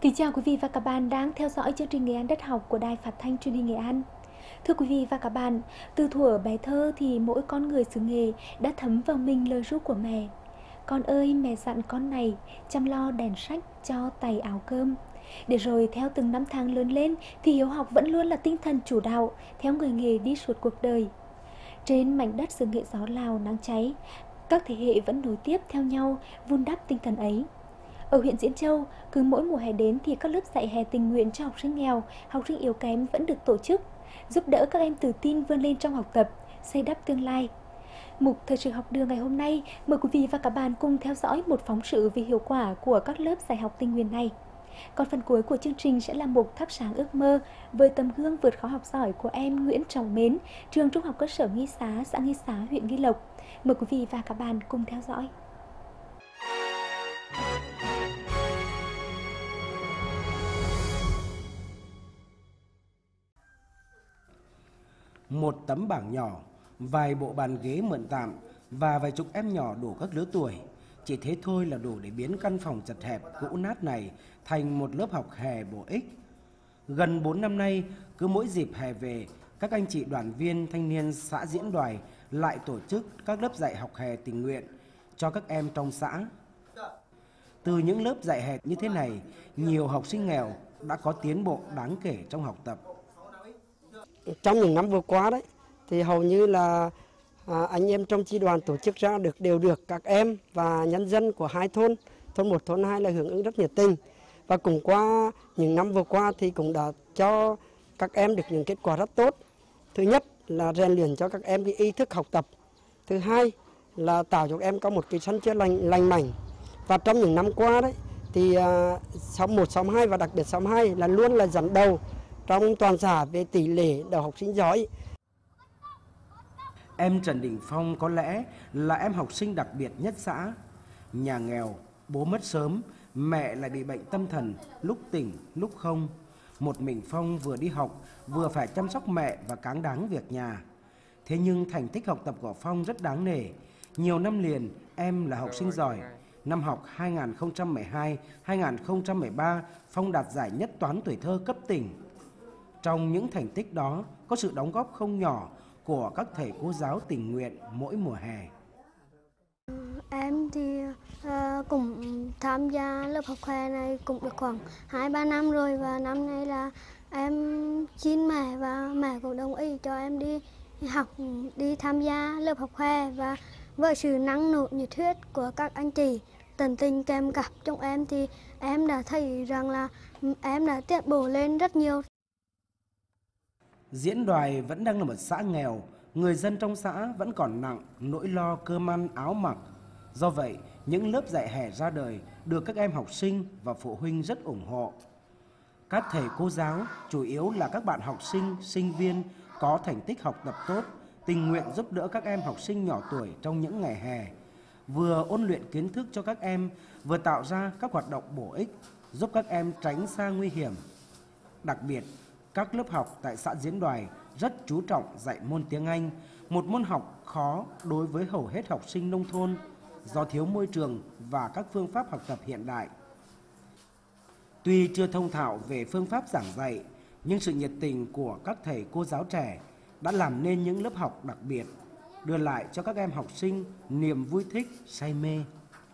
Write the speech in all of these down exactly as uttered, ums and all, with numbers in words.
Kính chào quý vị và các bạn đang theo dõi chương trình Nghệ An Đất Học của Đài Phát thanh Truyền hình Nghệ An. Thưa quý vị và các bạn, từ thuở bé thơ thì mỗi con người xứ Nghệ đã thấm vào mình lời ru của mẹ. Con ơi, mẹ dặn con này chăm lo đèn sách cho tay áo cơm. Để rồi theo từng năm tháng lớn lên thì hiếu học vẫn luôn là tinh thần chủ đạo theo người Nghệ đi suốt cuộc đời. Trên mảnh đất xứ Nghệ gió Lào nắng cháy, các thế hệ vẫn nối tiếp theo nhau vun đắp tinh thần ấy. Ở huyện Diễn Châu, cứ mỗi mùa hè đến thì các lớp dạy hè tình nguyện cho học sinh nghèo, học sinh yếu kém vẫn được tổ chức, giúp đỡ các em tự tin vươn lên trong học tập, xây đắp tương lai. Mục Thời sự học đường ngày hôm nay, mời quý vị và các bạn cùng theo dõi một phóng sự về hiệu quả của các lớp dạy học tình nguyện này. Còn phần cuối của chương trình sẽ là mục Thắp sáng ước mơ với tấm gương vượt khó học giỏi của em Nguyễn Trọng Mến, trường Trung học cơ sở Nghi Xá, xã Nghi Xá, huyện Nghi Lộc. Mời quý vị và các bạn cùng theo dõi. Một tấm bảng nhỏ, vài bộ bàn ghế mượn tạm và vài chục em nhỏ đủ các lứa tuổi. Chỉ thế thôi là đủ để biến căn phòng chật hẹp cũ nát này thành một lớp học hè bổ ích. Gần bốn năm nay, cứ mỗi dịp hè về, các anh chị đoàn viên thanh niên xã Diễn Đoài lại tổ chức các lớp dạy học hè tình nguyện cho các em trong xã. Từ những lớp dạy hè như thế này, nhiều học sinh nghèo đã có tiến bộ đáng kể trong học tập. Trong những năm vừa qua đấy thì hầu như là à, anh em trong chi đoàn tổ chức ra được đều được các em và nhân dân của hai thôn, thôn một, thôn hai là hưởng ứng rất nhiệt tình. Và cũng qua những năm vừa qua thì cũng đã cho các em được những kết quả rất tốt. Thứ nhất là rèn luyện cho các em cái ý thức học tập. Thứ hai là tạo cho các em có một cái sân chơi lành, lành mạnh. Và trong những năm qua đấy thì à, xóm một, xóm hai và đặc biệt xóm hai là luôn là dẫn đầu trong toàn xã về tỷ lệ đậu học sinh giỏi. Em Trần Đình Phong có lẽ là em học sinh đặc biệt nhất xã. Nhà nghèo, bố mất sớm, mẹ lại bị bệnh tâm thần, lúc tỉnh, lúc không. Một mình Phong vừa đi học, vừa phải chăm sóc mẹ và cáng đáng việc nhà. Thế nhưng thành tích học tập của Phong rất đáng nể. Nhiều năm liền, em là học sinh giỏi. Năm học hai nghìn không trăm mười hai hai nghìn không trăm mười ba, Phong đạt giải nhất toán tuổi thơ cấp tỉnh. Trong những thành tích đó có sự đóng góp không nhỏ của các thầy cô giáo tình nguyện mỗi mùa hè. Em thì uh, cũng tham gia lớp học hè này cũng được khoảng hai ba năm rồi, và năm nay là em xin mẹ và mẹ cũng đồng ý cho em đi học, đi tham gia lớp học hè. Và với sự năng nổ nhiệt huyết của các anh chị tận tình kèm cặp trong em thì em đã thấy rằng là em đã tiến bộ lên rất nhiều. Diễn Đoài vẫn đang là một xã nghèo, người dân trong xã vẫn còn nặng nỗi lo cơm ăn áo mặc. Do vậy, những lớp dạy hè ra đời được các em học sinh và phụ huynh rất ủng hộ. Các thầy cô giáo chủ yếu là các bạn học sinh, sinh viên có thành tích học tập tốt, tình nguyện giúp đỡ các em học sinh nhỏ tuổi trong những ngày hè, vừa ôn luyện kiến thức cho các em, vừa tạo ra các hoạt động bổ ích giúp các em tránh xa nguy hiểm. Đặc biệt, các lớp học tại xã Diễn Đoài rất chú trọng dạy môn tiếng Anh, một môn học khó đối với hầu hết học sinh nông thôn do thiếu môi trường và các phương pháp học tập hiện đại. Tuy chưa thông thạo về phương pháp giảng dạy, nhưng sự nhiệt tình của các thầy cô giáo trẻ đã làm nên những lớp học đặc biệt, đưa lại cho các em học sinh niềm vui thích, say mê.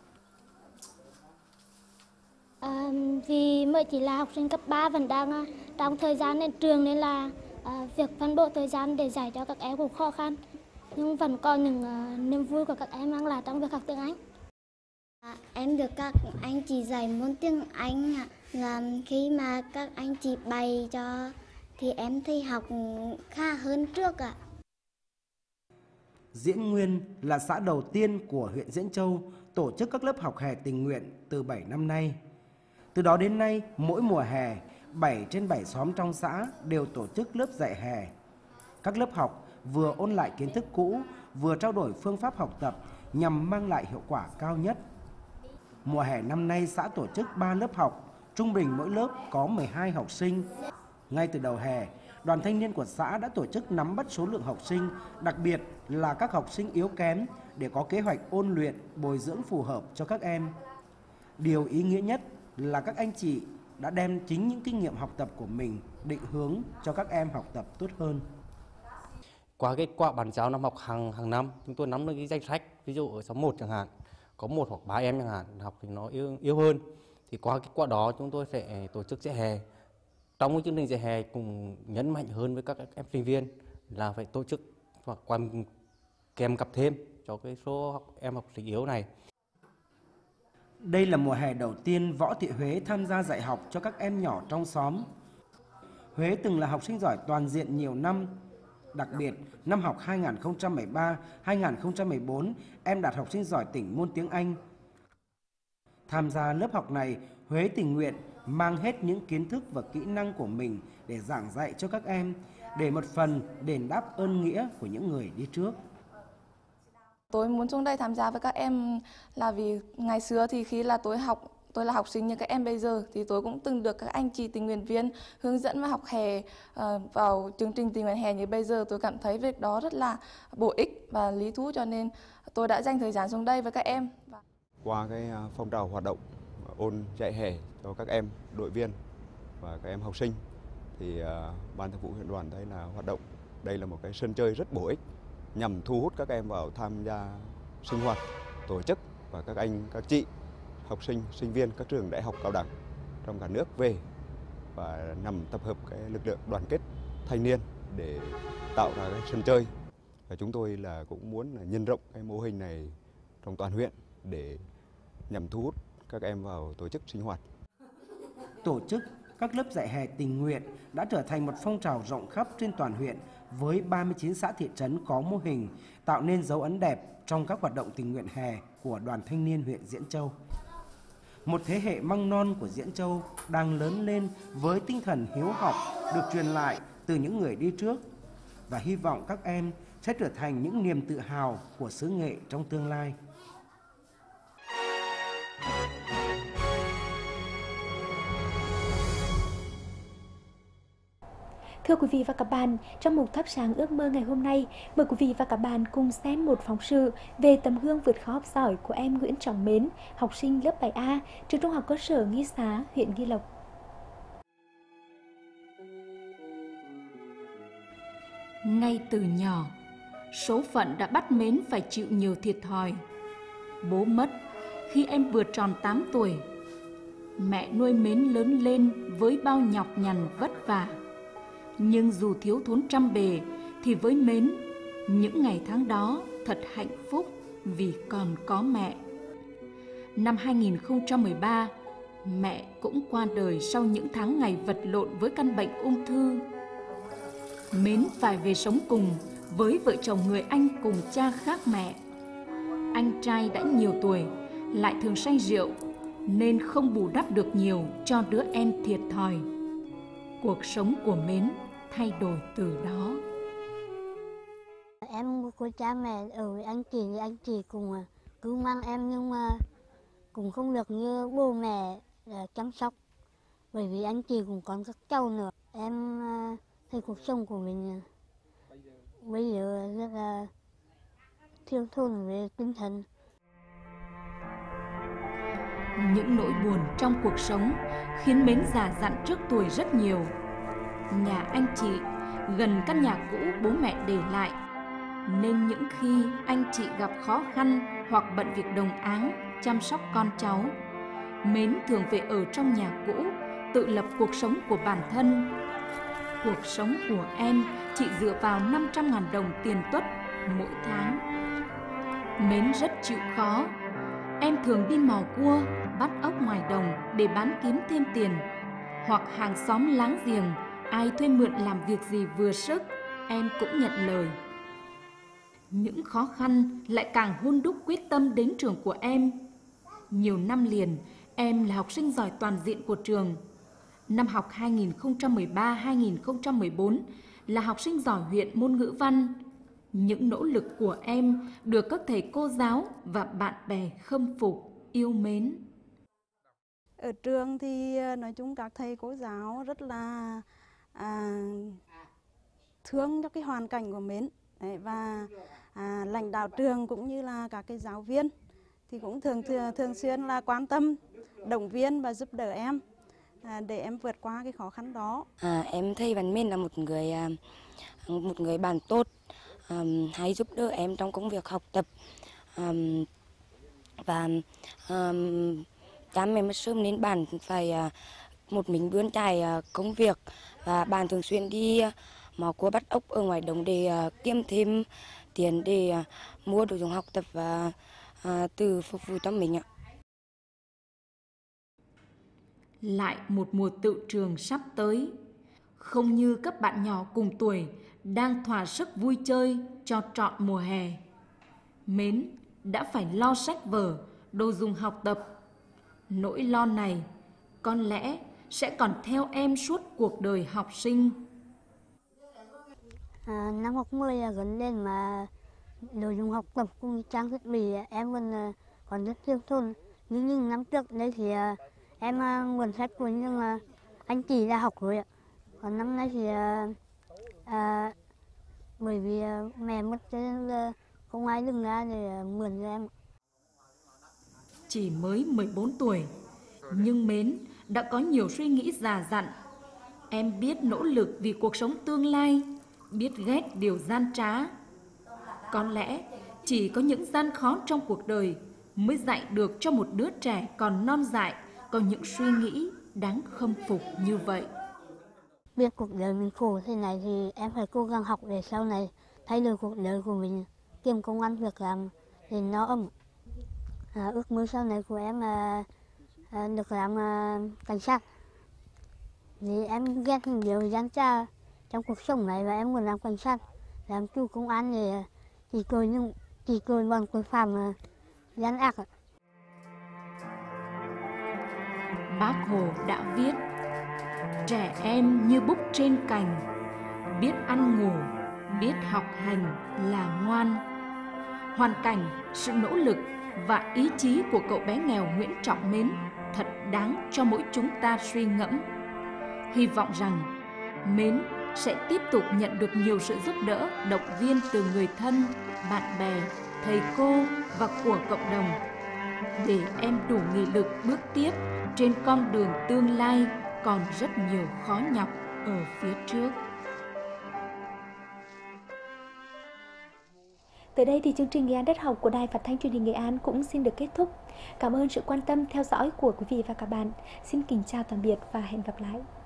À, vì mới chỉ là học sinh cấp ba vẫn đang trong thời gian lên trường nên là à, việc phân bổ thời gian để dạy cho các em cũng khó khăn, nhưng vẫn còn những uh, niềm vui của các em mang lại trong việc học tiếng Anh. À, em được các anh chị dạy môn tiếng Anh, là khi mà các anh chị bày cho thì em thấy học khá hơn trước ạ. Diễn Nguyên là xã đầu tiên của huyện Diễn Châu tổ chức các lớp học hè tình nguyện từ bảy năm nay. Từ đó đến nay, mỗi mùa hè, bảy trên bảy xóm trong xã đều tổ chức lớp dạy hè. Các lớp học vừa ôn lại kiến thức cũ, vừa trao đổi phương pháp học tập nhằm mang lại hiệu quả cao nhất. Mùa hè năm nay, xã tổ chức ba lớp học, trung bình mỗi lớp có mười hai học sinh. Ngay từ đầu hè, đoàn thanh niên của xã đã tổ chức nắm bắt số lượng học sinh, đặc biệt là các học sinh yếu kém để có kế hoạch ôn luyện, bồi dưỡng phù hợp cho các em. Điều ý nghĩa nhất là các anh chị đã đem chính những kinh nghiệm học tập của mình định hướng cho các em học tập tốt hơn. Qua kết quả bàn giao năm học hàng hàng năm, chúng tôi nắm được cái danh sách, ví dụ ở xóm một chẳng hạn, có một hoặc ba em chẳng hạn học thì nó yếu, yếu hơn. Thì qua kết quả đó chúng tôi sẽ tổ chức dạy hè. Trong cái chương trình dạy hè cùng nhấn mạnh hơn với các em sinh viên là phải tổ chức hoặc kèm cặp thêm cho cái số học, em học sinh yếu này. Đây là mùa hè đầu tiên Võ Thị Huế tham gia dạy học cho các em nhỏ trong xóm. Huế từng là học sinh giỏi toàn diện nhiều năm. Đặc biệt, năm học hai nghìn không trăm mười ba hai nghìn không trăm mười bốn, em đạt học sinh giỏi tỉnh môn tiếng Anh. Tham gia lớp học này, Huế tình nguyện mang hết những kiến thức và kỹ năng của mình để giảng dạy cho các em, để một phần đền đáp ơn nghĩa của những người đi trước. Tôi muốn xuống đây tham gia với các em là vì ngày xưa thì khi là tôi học, tôi là học sinh như các em bây giờ thì tôi cũng từng được các anh chị tình nguyện viên hướng dẫn và học hè uh, vào chương trình tình nguyện hè như bây giờ. Tôi cảm thấy việc đó rất là bổ ích và lý thú, cho nên tôi đã dành thời gian xuống đây với các em. Qua cái phong trào hoạt động ôn dạy hè cho các em đội viên và các em học sinh thì uh, ban thường vụ huyện đoàn thấy là hoạt động đây là một cái sân chơi rất bổ ích nhằm thu hút các em vào tham gia sinh hoạt tổ chức, và các anh các chị học sinh sinh viên các trường đại học cao đẳng trong cả nước về và nằm tập hợp cái lực lượng đoàn kết thanh niên để tạo ra cái sân chơi. Và chúng tôi là cũng muốn là nhân rộng cái mô hình này trong toàn huyện để nhằm thu hút các em vào tổ chức sinh hoạt. Tổ chức các lớp dạy hè tình nguyện đã trở thành một phong trào rộng khắp trên toàn huyện với ba mươi chín xã thị trấn có mô hình, tạo nên dấu ấn đẹp trong các hoạt động tình nguyện hè của Đoàn Thanh niên huyện Diễn Châu. Một thế hệ măng non của Diễn Châu đang lớn lên với tinh thần hiếu học được truyền lại từ những người đi trước, và hy vọng các em sẽ trở thành những niềm tự hào của xứ Nghệ trong tương lai. Thưa quý vị và các bạn, trong mục thắp sáng ước mơ ngày hôm nay, mời quý vị và các bạn cùng xem một phóng sự về tấm gương vượt khó học giỏi của em Nguyễn Trọng Mến, học sinh lớp bảy A, trường Trung học cơ sở Nghi Xá, huyện Nghi Lộc. Ngay từ nhỏ, số phận đã bắt Mến phải chịu nhiều thiệt thòi. Bố mất khi em vừa tròn tám tuổi. Mẹ nuôi Mến lớn lên với bao nhọc nhằn vất vả. Nhưng dù thiếu thốn trăm bề thì với Mến, những ngày tháng đó thật hạnh phúc vì còn có mẹ. Năm hai nghìn không trăm mười ba, mẹ cũng qua đời sau những tháng ngày vật lộn với căn bệnh ung thư. Mến phải về sống cùng với vợ chồng người anh cùng cha khác mẹ. Anh trai đã nhiều tuổi, lại thường say rượu, nên không bù đắp được nhiều cho đứa em thiệt thòi. Cuộc sống của Mến thay đổi từ đó. Em có cha mẹ ở với anh chị, anh chị cùng cứu mang em, nhưng mà cũng không được như bố mẹ chăm sóc, bởi vì anh chị cũng còn các cháu nữa. Em thấy cuộc sống của mình bây giờ rất là thiếu thốn về tinh thần. Những nỗi buồn trong cuộc sống khiến Mến già dặn trước tuổi rất nhiều. Nhà anh chị gần căn nhà cũ bố mẹ để lại, nên những khi anh chị gặp khó khăn hoặc bận việc đồng áng chăm sóc con cháu, Mến thường về ở trong nhà cũ, tự lập cuộc sống của bản thân. Cuộc sống của em chỉ dựa vào năm trăm ngàn đồng tiền tuất mỗi tháng. Mến rất chịu khó. Em thường đi mò cua, bắt ốc ngoài đồng để bán kiếm thêm tiền, hoặc hàng xóm láng giềng ai thuê mượn làm việc gì vừa sức, em cũng nhận lời. Những khó khăn lại càng hun đúc quyết tâm đến trường của em. Nhiều năm liền, em là học sinh giỏi toàn diện của trường. Năm học hai nghìn không trăm mười ba hai nghìn không trăm mười bốn là học sinh giỏi huyện môn ngữ văn. Những nỗ lực của em được các thầy cô giáo và bạn bè khâm phục, yêu mến. Ở trường thì nói chung các thầy cô giáo rất là à, thương cho cái hoàn cảnh của Mến. Đấy, và à, lãnh đạo trường cũng như là các cái giáo viên thì cũng thường thường, thường xuyên là quan tâm, động viên và giúp đỡ em. à, để em vượt qua cái khó khăn đó. À, em thấy Văn Mến là một người một người bạn tốt, um, hay giúp đỡ em trong công việc học tập, um, và um, cha mẹ mất sớm nên bạn phải uh, một mình bươn trải uh, công việc, và bạn thường xuyên đi uh, mò cua bắt ốc ở ngoài đồng để uh, kiếm thêm tiền để uh, mua đồ dùng học tập và uh, từ phục vụ cho mình ạ. Lại một mùa tựu trường sắp tới, không như các bạn nhỏ cùng tuổi đang thỏa sức vui chơi cho trọn mùa hè. Mến đã phải lo sách vở, đồ dùng học tập. Nỗi lo này có lẽ sẽ còn theo em suốt cuộc đời học sinh. À, năm học mới là gần đến mà đồ dùng học tập cùng trang thiết bị em còn còn rất thiếu thốn. Như những năm trước đây thì em nguồn sách của những anh chị đã học rồi ạ. Còn năm nay thì à, à, bởi vì mẹ mất cho nên là không ai đứng ra để mượn cho em. Chỉ mới mười bốn tuổi, nhưng Mến đã có nhiều suy nghĩ già dặn. Em biết nỗ lực vì cuộc sống tương lai, biết ghét điều gian trá. Có lẽ chỉ có những gian khó trong cuộc đời mới dạy được cho một đứa trẻ còn non dại có những suy nghĩ đáng khâm phục như vậy. Biết cuộc đời mình khổ thế này thì em phải cố gắng học để sau này thay đổi cuộc đời của mình, kiếm công ăn việc làm để no ấm. À, ước mơ sau này của em là à, được làm à, cảnh sát. Vì em ghét những điều gian trá trong cuộc sống này và em muốn làm cảnh sát, làm chủ công an để chỉ cười những chỉ cười bọn tội phạm à, gian ác. Bác Hồ đã viết: trẻ em như búp trên cành, biết ăn ngủ, biết học hành là ngoan. Hoàn cảnh, sự nỗ lực và ý chí của cậu bé nghèo Nguyễn Trọng Mến thật đáng cho mỗi chúng ta suy ngẫm. Hy vọng rằng Mến sẽ tiếp tục nhận được nhiều sự giúp đỡ, động viên từ người thân, bạn bè, thầy cô và của cộng đồng, để em đủ nghị lực bước tiếp trên con đường tương lai còn rất nhiều khó nhọc ở phía trước. Tới đây thì chương trình Nghệ An Đất Học của Đài Phát thanh Truyền hình Nghệ An cũng xin được kết thúc. Cảm ơn sự quan tâm theo dõi của quý vị và các bạn. Xin kính chào tạm biệt và hẹn gặp lại.